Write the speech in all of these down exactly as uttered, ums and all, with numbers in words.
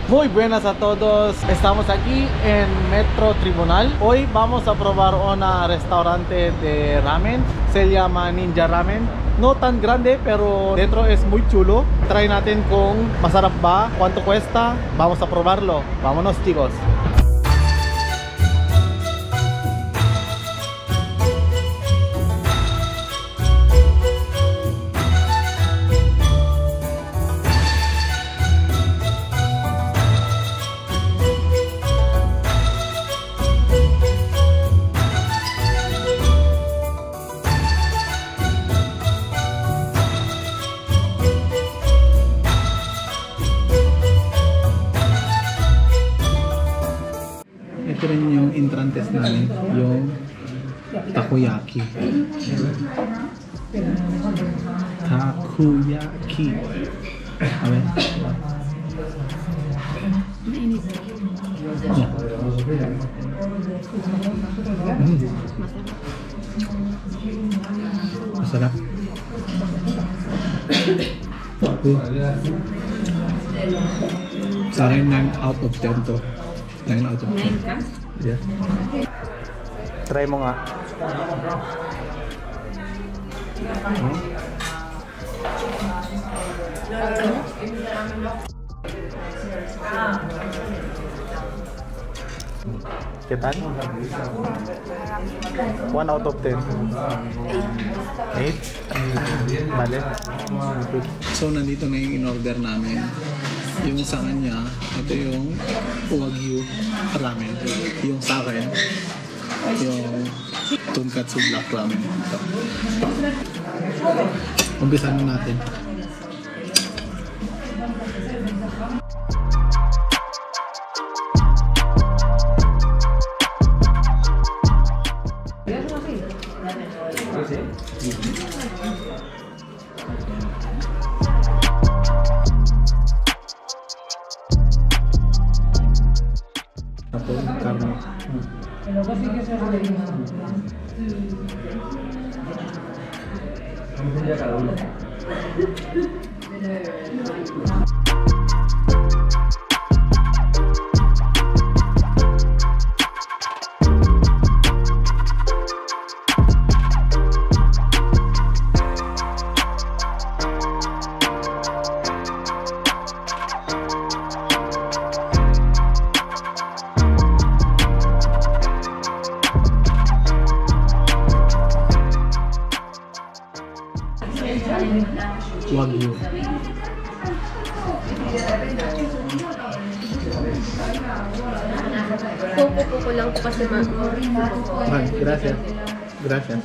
Muy buenas a todos, estamos aquí en Metro Tribunal. Hoy vamos a probar un restaurante de ramen, se llama Ninja Ramen. No tan grande, pero dentro es muy chulo. Try natin kung masarap ba, cuánto cuesta. Vamos a probarlo. Vámonos, chicos. Ito rin yung entrantes namin, yung takoyaki. Takoyaki. Amen. Mainit. Yeah. Mm. Masarap. Okay. Sa akin, nine out of ten to. nine out of ten. nine ka? Yeah. Try mo nga. Hmm? Ketan? one out of ten. eight? Bale? So, nandito na yung in-order namin. Yung sa kanya, ito yung Wagyu ramen. Yung sa akin, yung Tonkatsu black ramen. Ito. Umpisan na natin. Ako, karne. Wagyu. Pupo ko lang po kasi ma... Ay, gracias. Gracias.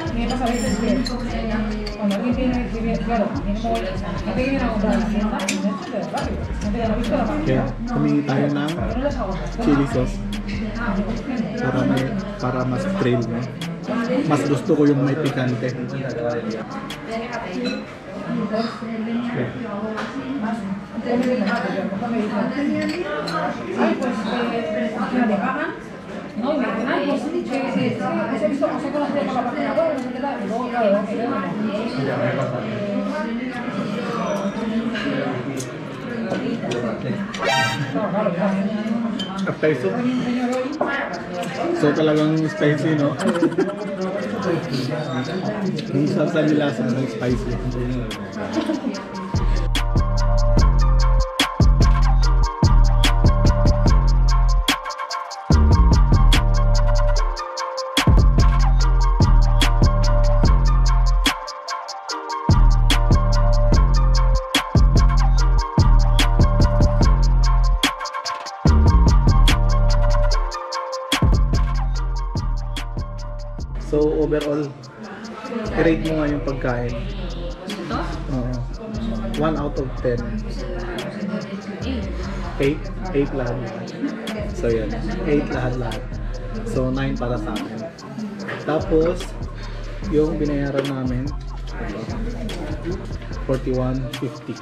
Kaya, humingi tayo ng chili sauce para, may, para mas trail, no? Mas gusto ko yung may pikante. Spicy. So talagang spicy, no? Yung salsa nila sa ng spicy. So overall, i-rate mo nga yung pagkain. Ito? Oo. one out of ten. eight. eight? eight lahat. So yan, eight lahat-lahat. So nine para sa akin. Tapos, yung binayaran namin, forty-one fifty.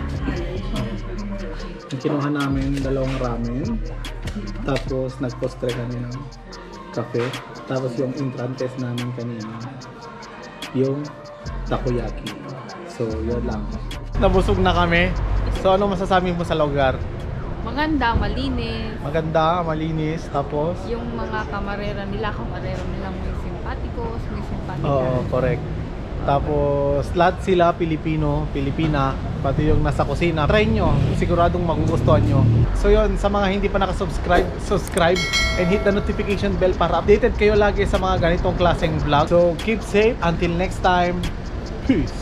Yung kinuha namin, dalawang ramen. Tapos, nag-postre kami ng kape. Tapos yung entrantes namin kanina, yung takoyaki. So, yun lang. Nabusog na kami. So, ano masasabi mo sa lugar? Maganda, malinis. Maganda, malinis, tapos Yung mga kamarera nila, kamarera nila may simpatikos, may simpatika. oo, correct. Tapos lahat sila Pilipino, Pilipina, pati yung nasa kusina. Try nyo, siguradong magugustuhan nyo. So yun, sa mga hindi pa nakasubscribe, subscribe and hit the notification bell para updated kayo lagi sa mga ganitong klaseng vlog. So keep safe, until next time, peace!